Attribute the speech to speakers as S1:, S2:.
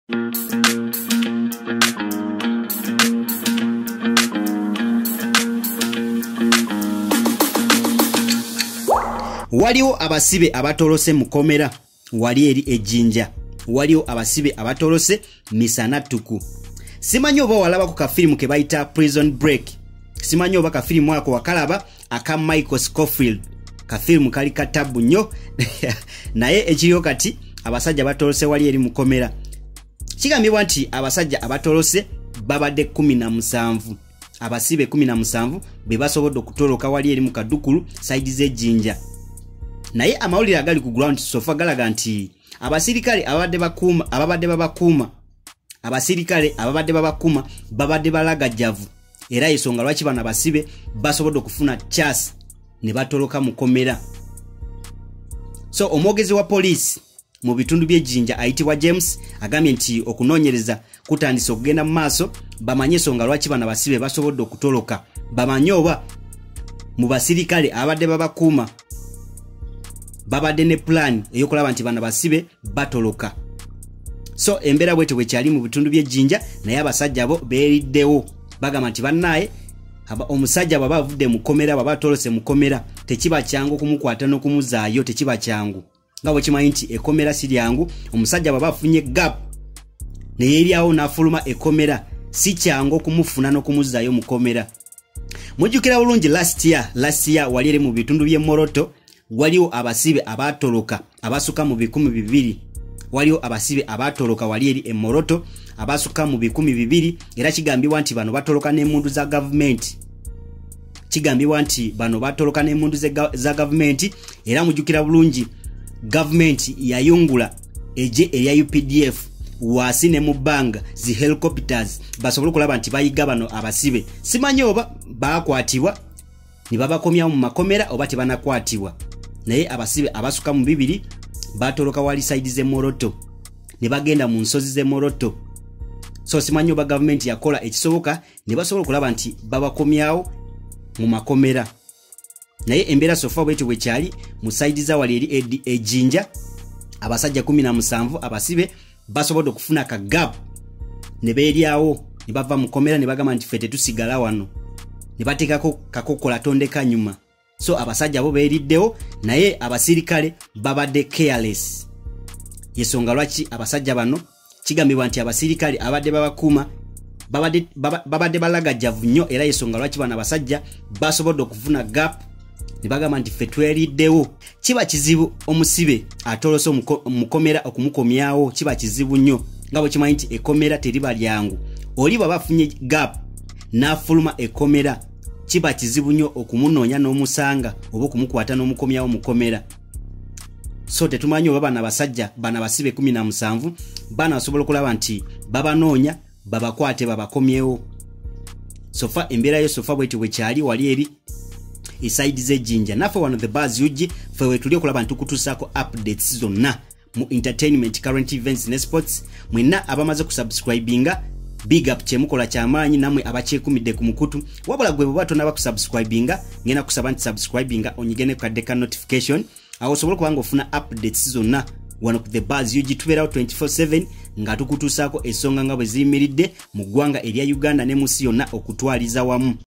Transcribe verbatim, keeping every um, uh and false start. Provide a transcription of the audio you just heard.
S1: Waliwo abasibe abatolose mukomera wali eri ejjinja. Waliwo abasibe abatolose misana tuku. Simanyi oba walaba ku kafilimu ke bayita Prison Break. Simanyi oba kafilimu ako wakalaba aka Michael Scofield. Kafilimu kali katabu nnyo naye ekiriyo kati abasajja batolose wali eri mukomera. Kigambibwa nti abasajja abatolose babadde kumi na musanvu. Abasibe kumi na musanvu be basobodde okutoloka wali eri mu Kadukulu side z'ejjinja. Naye amawulire agali ku ground sofa galaga nti abasirikale ababadde bakuuma ababadde babakuuma abasirikale ababadde babakuuma babadde balagajjavu era ensonga lwaki bana basibe basobodde okufuna chance ne batoloka mukomera. So omwogezi wa police mu bitundu by'ejjinja ayitibwa James agambye nti okunoonyereza kutandise okugenda mu maaso bamanye ensonga lwaki bana basibe basobodde okutoloka. Bamanye oba mu basirikale ababadde babakuuma babadde ne plan eyokulaba nti bana basibe batoloka. So embera bwete bwe kyali mu bitundu by'ejjinja naye abasajja abo beeriddewo bagamba nti bannaye omusajja baba avudde mukomera baba tolose mukomera tekiba kyangu kumukwata n'okumuzaayo tekiba kyangu. Nga bwe kimanyi nti ekomera si lyangu omusajja baba afunye gap ne yeeryawo n'afuluma ekomera si kyangu okumufuna n'okumuzaayo mukomera. Mujjukira bulungi last year last year wali eri mu bitundu by'e Moroto waliwo abasibe abatoloka abasuka mu bikumi bibiri. Waliwo abasibe abatoloka wali eri e Moroto abasuka mu bikumi bibiri era kigambibwa nti bano batoloka n'emmundu za government. Kigambibwa nti bano batoloka n'emmundu za government era mujjukira bulungi government yayungula eje erya U P D F wasi ne mu bbanga zi helicopters basobole kulaba nti bayiga bano abasibe. Simanyi oba bakwatibwa ne babakomyawo mu makomera oba tebanakwatibwa naye abasibe abasuka mu bibiri batoloka wali side ze Moroto ne bagenda mu nsozi ze Moroto. So simanyi oba government yakola ekisoboka ne basobola kulaba nti babakomyawo mu makomera naye embeera sofa bwetyo bwe kyali mu side za wali eri ejjinja abasajja kumi na musanvu abasibe basobodde okufuna ka gap ne beeryawo ne bava mu komera ne bagamba nti ffe tetusigala wano ne bateekako kakokola tondeka nyuma. So abasajja bo beeriddewo naye abasirikale babadde careless. Yesonga lwaki abasajja bano kigambibwa nti abasirikale abadde babakuuma babadde babadde balagajjavu nnyo era yesonga lwaki bano abasajja basobodde okufuna gap ne bagamba nti ffe tweriddewo. Kiba kizibu omusibe atolose mukomera okumukomyawo kiba kizibu nnyo nga bwe kimanyi nti ekomera teriba lyangu. Oli bw'aba afunye gap n'afuluma ekomera kiba kizibu nnyo okumunoonya n'omusanga oba okumukwata n'omukomyawo mukomera. So tetumanyi oba bana basajja bana basibe kumi na musanvu bana basobola okulaba nti babanoonya babakwate babakomyewo. Sofa embeera yo sofa bwetyo bwe kyali wali eri esaidi z'ejjinja naffe wano the buzz uji ffe wetuli okulaba nti tukutuusaako updates zonna mu entertainment current events ne sports. Mwenna abamaze kusubscribinga big up kyemukola kyamaanyi namwe abakyekumidde ku mukutu wabula gwe bwe batonaba kusubscribinga ngenda kusaba nti subscribinga onyigene ku kadde ka notification awo osobola kubanga ofuna updates zonna wano ku the buzz uji tubeerawo twenty-four seven nga tukutuusaako ensonga nga bwe ziyimiridde mu ggwanga erya Uganda ne mu nsi yonna okutwaliza wamu.